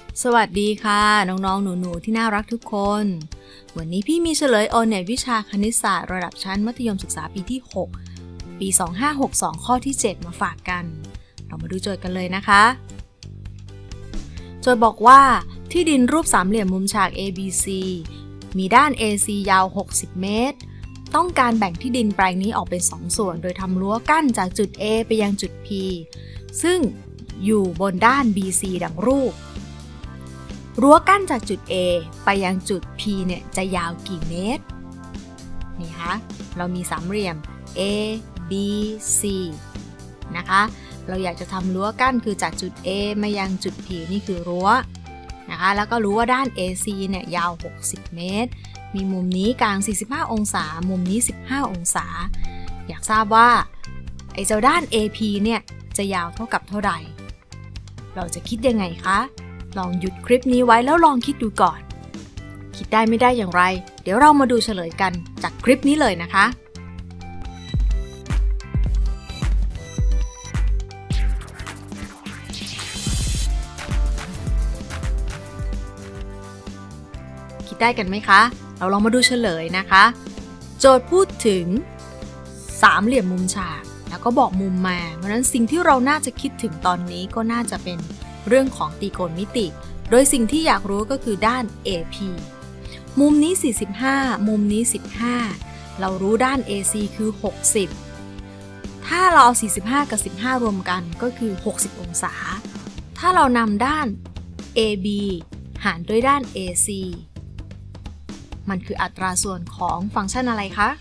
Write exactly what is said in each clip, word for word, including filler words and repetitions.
สวัสดีค่ะน้องๆหนูๆที่น่ารักทุกคนวันนี้พี่มีเฉลยโอเน็ตวิชาคณิตศาสตร์ระดับชั้นมัธยมศึกษาปีที่หกปีสองพันห้าร้อยหกสิบสองข้อที่เจ็ดมาฝากกันเรามาดูโจทย์กันเลยนะคะโจทย์บอกว่าที่ดินรูปสามเหลี่ยมมุมฉาก เอ บี ซี มีด้าน เอ ซี ยาวหกสิบเมตรต้องการแบ่งที่ดินแปลงนี้ออกเป็นสองส่วนโดยทำรั้วกั้นจากจุด A ไปยังจุด P ซึ่งอยู่บนด้าน บี ซี ดังรูปรั้วกั้นจากจุด A ไปยังจุด P เนี่ยจะยาวกี่เมตรนี่คะเรามีสามเหลี่ยม A B C นะคะเราอยากจะทำรั้วกั้นคือจากจุด A มายังจุด P นี่คือรั้วนะคะแล้วก็รู้ว่าด้าน เอ ซี เนี่ยยาวหกสิบเมตรมีมุมนี้กลางสี่สิบห้าองศามุมนี้สิบห้าองศาอยากทราบว่าไอ้เจ้าด้าน เอ พี เนี่ยจะยาวเท่ากับเท่าใดเราจะคิดยังไงคะลองหยุดคลิปนี้ไว้แล้วลองคิดดูก่อนคิดได้ไม่ได้อย่างไรเดี๋ยวเรามาดูเฉลยกันจากคลิปนี้เลยนะคะคิดได้กันไหมคะเราลองมาดูเฉลยนะคะโจทย์พูดถึงสามเหลี่ยมมุมฉากแล้วก็บอกมุมมาเพราะนั้นสิ่งที่เราน่าจะคิดถึงตอนนี้ก็น่าจะเป็นเรื่องของตรีโกณมิติโดยสิ่งที่อยากรู้ก็คือด้าน เอ พี มุมนี้สี่สิบห้ามุมนี้สิบห้าเรารู้ด้าน เอ ซี คือหกสิบถ้าเราเอาสี่สิบห้ากับสิบห้ารวมกันก็คือหกสิบองศาถ้าเรานำด้าน เอ บี หารด้วยด้าน เอ ซี มันคืออัตราส่วนของฟังก์ชันอะไรคะ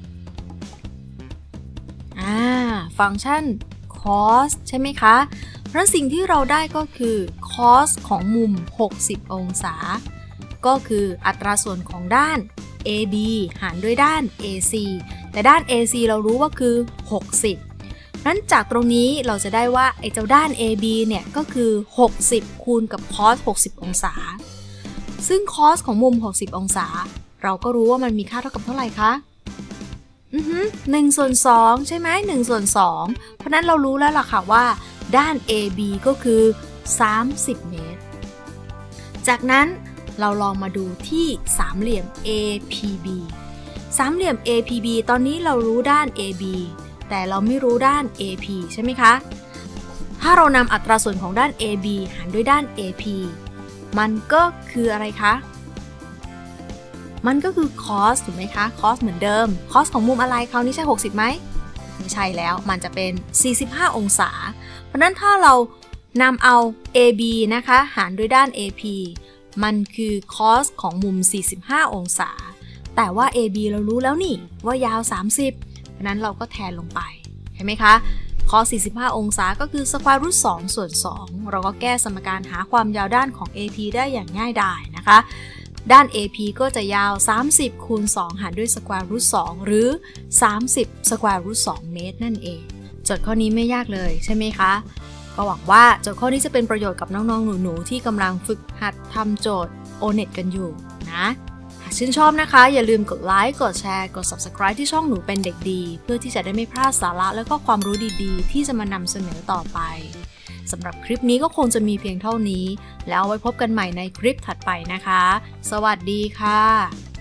อ่าฟังก์ชัน cos ใช่ไหมคะเพราะสิ่งที่เราได้ก็คือ cos ของมุมหกสิบองศาก็คืออัตราส่วนของด้าน เอ บี หารด้วยด้าน เอ ซี แต่ด้าน เอ ซี เรารู้ว่าคือหกสิบนั้นจากตรงนี้เราจะได้ว่าไอ้เจ้าด้าน เอ บี เนี่ยก็คือหกสิบคูณกับ cos หกสิบองศาซึ่ง cos ของมุมหกสิบองศาเราก็รู้ว่ามันมีค่าเท่ากับเท่าไหร่คะอือฮึหนึ่งส่วนสองใช่ไหมหนึ่งส่วนสองเพราะนั้นเรารู้แล้วล่ะค่ะว่าด้าน เอ บี ก็คือสามสิบเมตรจากนั้นเราลองมาดูที่สามเหลี่ยม เอ พี บี สามเหลี่ยม เอ พี บี ตอนนี้เรารู้ด้าน เอ บี แต่เราไม่รู้ด้าน เอ พี ใช่ไหมคะถ้าเรานำอัตราส่วนของด้าน เอ บี หารด้วยด้าน เอ พี มันก็คืออะไรคะมันก็คือ cos ถูกไหมคะ cos เหมือนเดิม cos ของมุมอะไรคราวนี้ใช่หกสิบไหมไม่ใช่แล้วมันจะเป็นสี่สิบห้าองศาเพราะนั้นถ้าเรานำเอา เอ บี นะคะหารด้วยด้าน เอ พี มันคือ cos ของมุมสี่สิบห้าองศาแต่ว่า เอ บี เรารู้แล้วนี่ว่ายาวสามสิบเพราะนั้นเราก็แทนลงไปเห็นไหมคะ cos สี่สิบห้าองศาก็คือ square root สองส่วนสองเราก็แก้สมการหาความยาวด้านของ เอ พี ได้อย่างง่ายดายนะคะด้าน เอ พี ก็จะยาวสามสิบคูณสองหารด้วย square root สองหรือสามสิบ square root สองเมตรนั่นเองโจทย์ข้อนี้ไม่ยากเลยใช่ไหมคะก็หวังว่าโจทย์ข้อนี้จะเป็นประโยชน์กับน้องๆหนูๆที่กำลังฝึกหัดทำโจทย์ โอ เน็ต กันอยู่นะหากชื่นชอบนะคะอย่าลืมกดไลค์กดแชร์กด ซับสไครบ์ ที่ช่องหนูเป็นเด็กดีเพื่อที่จะได้ไม่พลาดสาระและก็ความรู้ดีๆที่จะมานำเสนอต่อไปสำหรับคลิปนี้ก็คงจะมีเพียงเท่านี้แล้วไว้พบกันใหม่ในคลิปถัดไปนะคะสวัสดีค่ะ